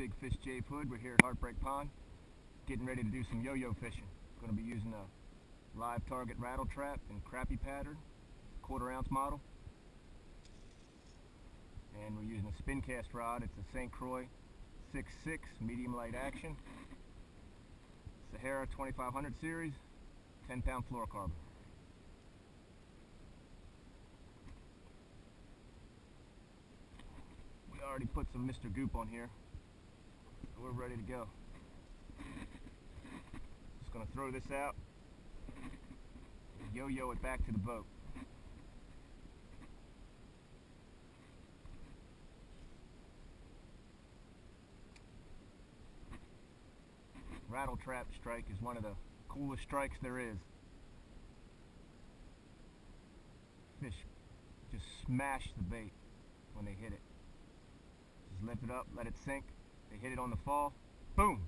Big Fish Jay Hood. We're here at Heartbreak Pond, getting ready to do some yo-yo fishing. Going to be using a live target rattle trap and crappie pattern, 1/4 ounce model. And we're using a spin cast rod. It's a St. Croix 6.6 medium light action, Sahara 2500 series, 10-pound fluorocarbon. We already put some Mr. Goop on here. We're ready to go. Just gonna throw this out and yo-yo it back to the boat. Rattle trap strike is one of the coolest strikes there is. Fish just smash the bait when they hit it. Just lift it up, let it sink. They hit it on the fall. Boom!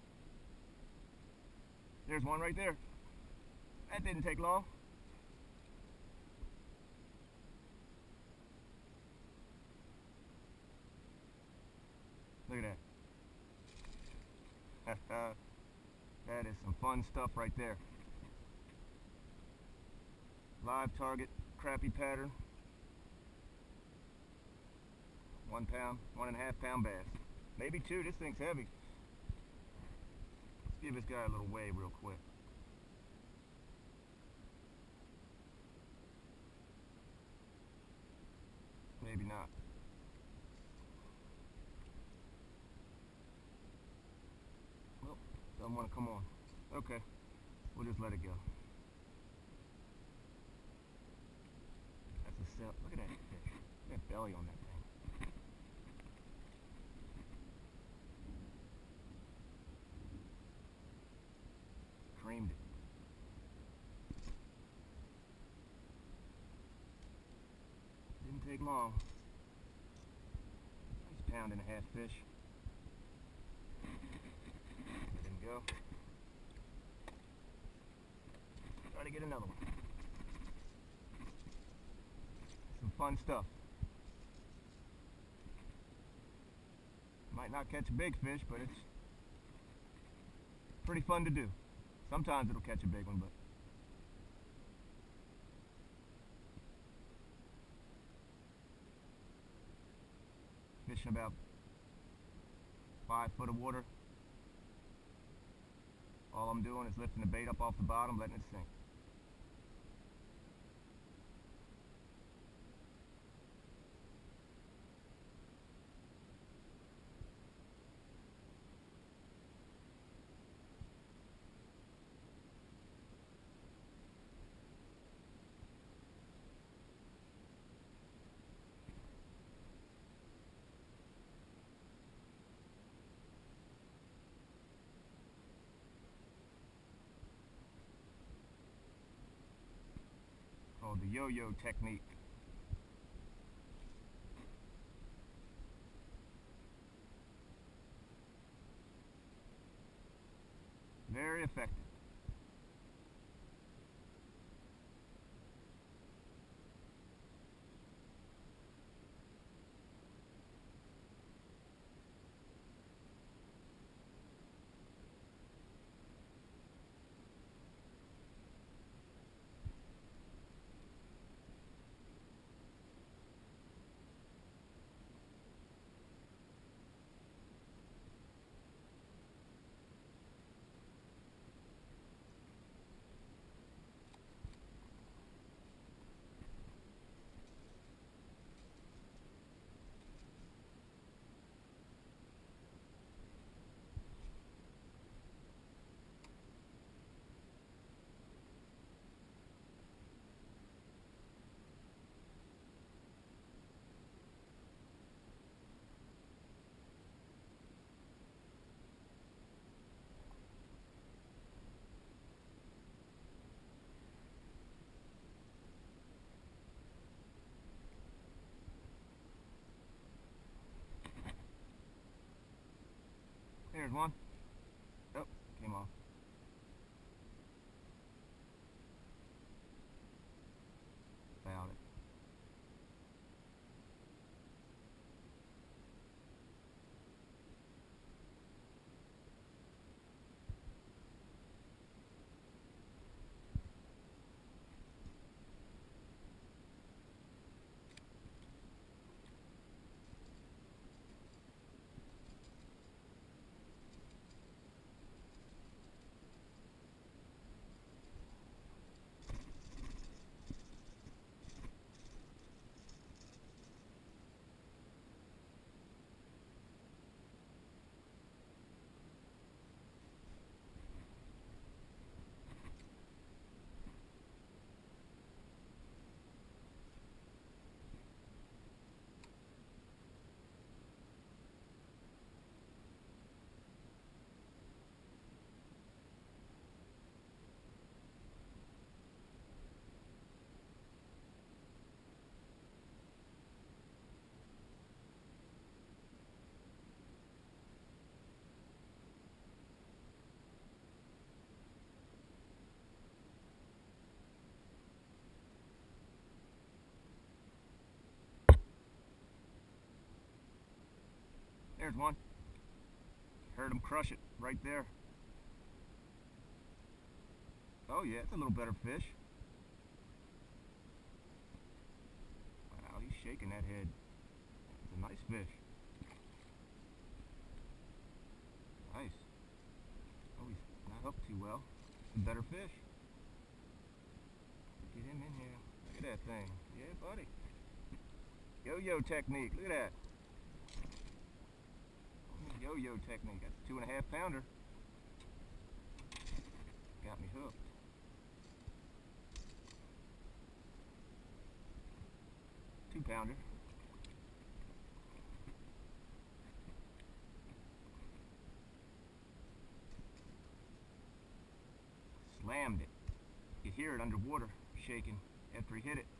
There's one right there. That didn't take long. Look at that. That is some fun stuff right there. Live target, crappie pattern. 1 pound, 1.5 pound bass. Maybe 2, this thing's heavy. Let's give this guy a little wave real quick. Maybe not. Well, doesn't want to come on. Okay, we'll just let it go. That's a step. Look at that fish. Look at that belly on that thing. Creamed it. Didn't take long. Nice 1.5 pound fish. Let him go. Try to get another one. Some fun stuff. Might not catch a big fish, but it's pretty fun to do. Sometimes it'll catch a big one, but fishing about 5 foot of water. All I'm doing is lifting the bait up off the bottom, letting it sink. Called the yo-yo technique. Very effective. There's one. Oh, came off. Found it. There's one. Heard him crush it right there. Oh yeah, it's a little better fish. Wow, he's shaking that head. It's a nice fish. Nice. Oh, he's not hooked too well. It's a better fish. Get him in here. Look at that thing. Yeah, buddy. Yo-yo technique. Look at that. Yo-yo technique. That's a 2.5 pounder. Got me hooked. Pounder. Slammed it. You hear it underwater shaking after he hit it.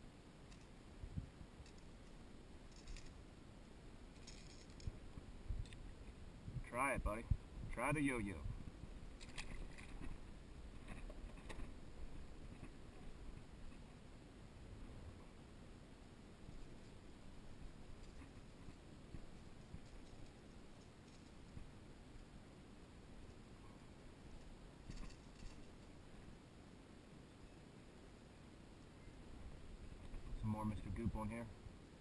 Try it, buddy. Try the yo-yo. Some more Mr. Goop on here.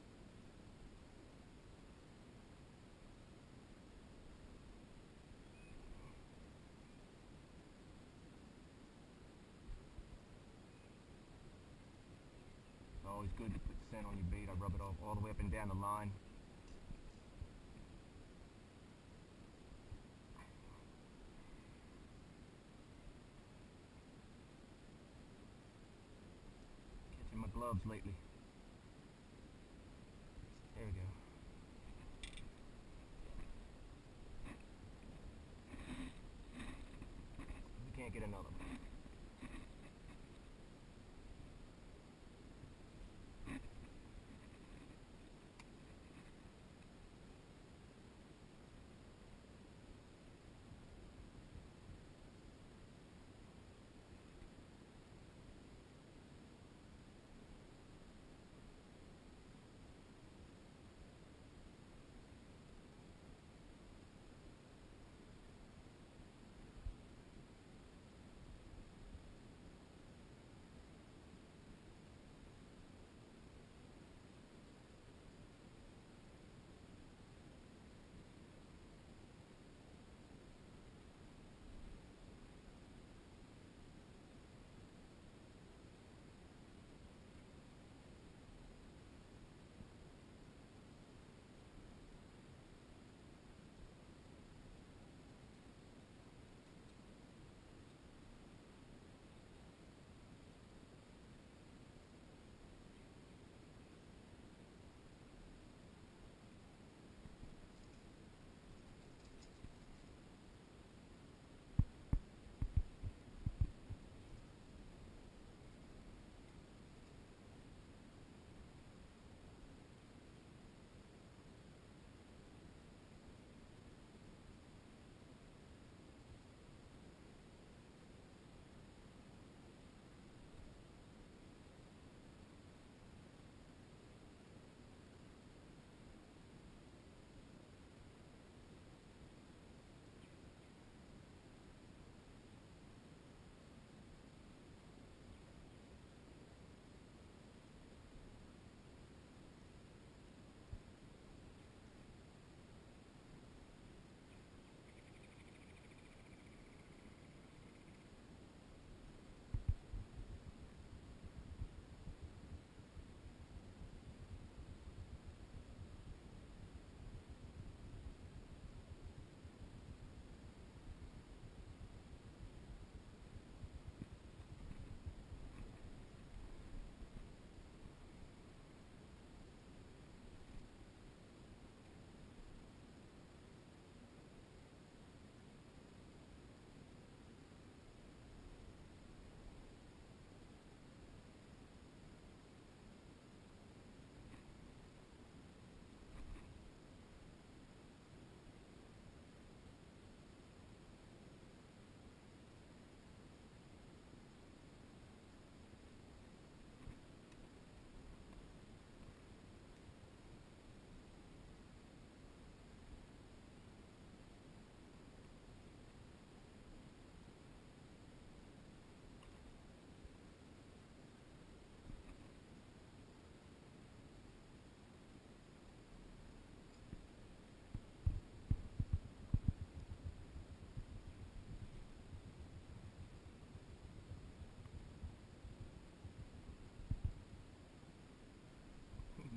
It's always good to put scent on your bait. I rub it all the way up and down the line. Catching my gloves lately. There we go. We can't get another one.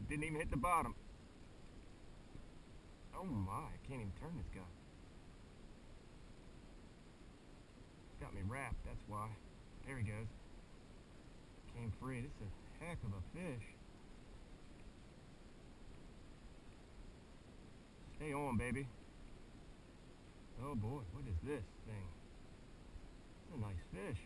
Didn't even hit the bottom. Oh my, I can't even turn this guy. Got me wrapped, that's why. There he goes. Came free. This is a heck of a fish. Stay on, baby. Oh boy, what is this thing? It's a nice fish.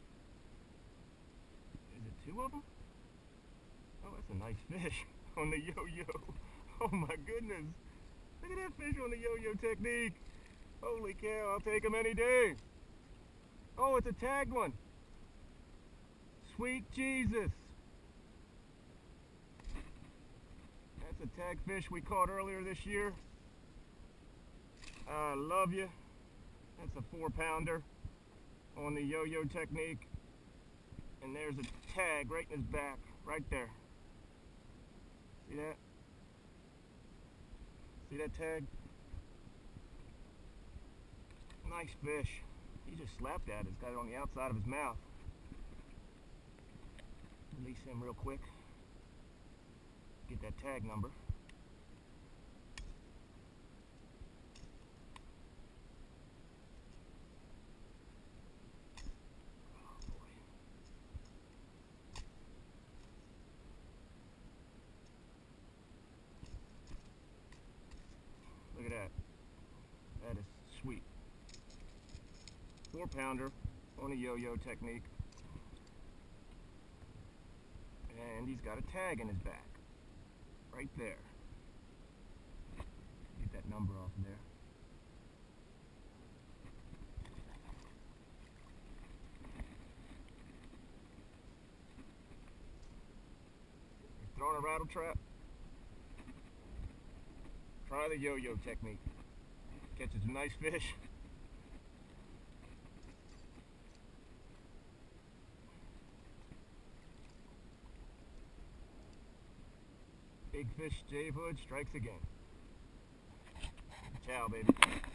Is it two of them? Oh, that's a nice fish on the yo-yo. Oh my goodness. Look at that fish on the yo-yo technique. Holy cow, I'll take him any day. Oh, it's a tagged one. Sweet Jesus. That's a tag fish we caught earlier this year. I love you. That's a 4-pounder on the yo-yo technique. And there's a tag right in his back, right there. See that? See that tag? Nice fish. He just slapped at it. He's got it on the outside of his mouth. Release him real quick. Get that tag number. Oh boy. Look at that. That is sweet. 4-pounder on a yo-yo technique. And he's got a tag in his back. Right there. Get that number off of there. You're throwing a rattle trap? Try the yo-yo technique. Catches a nice fish. Big fish, Dave Hood strikes again. Ciao, baby.